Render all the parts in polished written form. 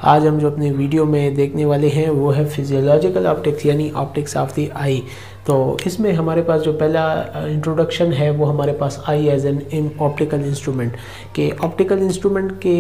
आज हम जो अपने वीडियो में देखने वाले हैं वो है फिजियोलॉजिकल ऑप्टिक्स यानी ऑप्टिक्स ऑफ द आई। तो इसमें हमारे पास जो पहला इंट्रोडक्शन है वो हमारे पास eye as an optical instrument के ऑप्टिकल इंस्ट्रूमेंट के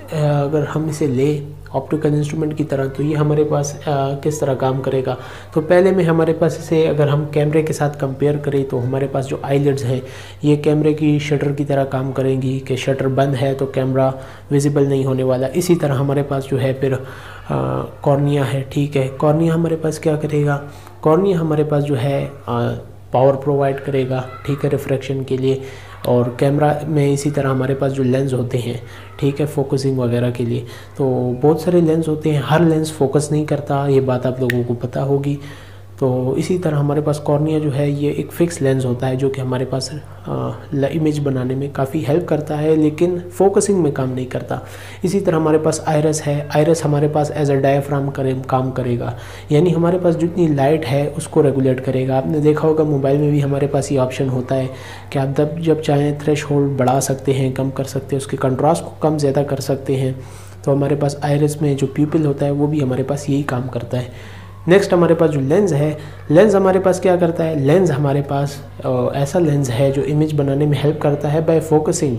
अगर हम इसे लें ऑप्टिकल इंस्ट्रूमेंट की तरह तो ये हमारे पास किस तरह काम करेगा। तो पहले में हमारे पास इसे अगर हम कैमरे के साथ कंपेयर करें तो हमारे पास जो आईलिड्स हैं ये कैमरे की शटर की तरह काम करेंगी कि शटर बंद है तो कैमरा विजिबल नहीं होने वाला। इसी तरह हमारे पास जो है फिर कॉर्निया है, ठीक है। कॉर्निया हमारे पास क्या करेगा, कॉर्निया हमारे पास जो है पावर प्रोवाइड करेगा, ठीक है, रिफ्रैक्शन के लिए। और कैमरा में इसी तरह हमारे पास जो लेंस होते हैं, ठीक है, फोकसिंग वगैरह के लिए। तो बहुत सारे लेंस होते हैं, हर लेंस फोकस नहीं करता, ये बात आप लोगों को पता होगी। तो इसी तरह हमारे पास कॉर्निया जो है ये एक फ़िक्स लेंस होता है जो कि हमारे पास इमेज बनाने में काफ़ी हेल्प करता है लेकिन फोकसिंग में काम नहीं करता। इसी तरह हमारे पास आइरस है, आइरस हमारे पास एज अ डायफ्राम काम करेगा, यानी हमारे पास जितनी लाइट है उसको रेगुलेट करेगा। आपने देखा होगा मोबाइल में भी हमारे पास ये ऑप्शन होता है कि आप जब चाहें थ्रेशहोल्ड बढ़ा सकते हैं, कम कर सकते हैं, उसके कंट्रास्ट को कम ज़्यादा कर सकते हैं। तो हमारे पास आइरस में जो प्यूपिल होता है वो भी हमारे पास यही काम करता है। नेक्स्ट हमारे पास जो लेंस है, लेंस हमारे पास क्या करता है, लेंस हमारे पास ऐसा लेंस है जो इमेज बनाने में हेल्प करता है बाय फोकसिंग।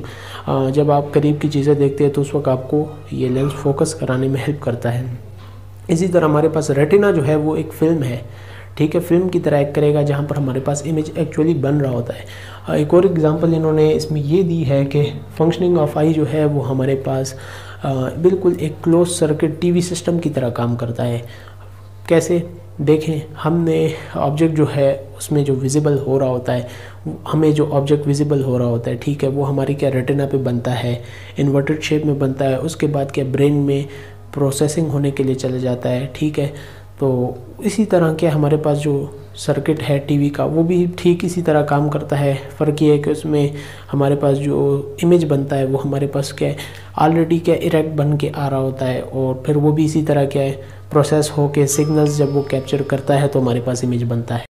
जब आप करीब की चीज़ें देखते हैं तो उस वक्त आपको ये लेंस फोकस कराने में हेल्प करता है। इसी तरह हमारे पास रेटिना जो है वो एक फ़िल्म है, ठीक है, फिल्म की तरह एक्ट करेगा जहाँ पर हमारे पास इमेज एक्चुअली बन रहा होता है। एक और एग्जांपल इन्होंने इसमें ये दी है कि फंक्शनिंग ऑफ आई जो है वो हमारे पास बिल्कुल एक क्लोज सर्किट टीवी सिस्टम की तरह काम करता है। कैसे देखें, हमने ऑब्जेक्ट जो है उसमें जो विजिबल हो रहा होता है, हमें जो ऑब्जेक्ट विजिबल हो रहा होता है, ठीक है, वो हमारी क्या रेटिना पे बनता है, इन्वर्टेड शेप में बनता है। उसके बाद क्या ब्रेन में प्रोसेसिंग होने के लिए चला जाता है, ठीक है। तो इसी तरह के हमारे पास जो सर्किट है टीवी का वो भी ठीक इसी तरह काम करता है। फ़र्क ये है कि उसमें हमारे पास जो इमेज बनता है वो हमारे पास क्या है ऑलरेडी क्या इरेक्ट बन के आ रहा होता है और फिर वो भी इसी तरह क्या है प्रोसेस हो के सिग्नल्स जब वो कैप्चर करता है तो हमारे पास इमेज बनता है।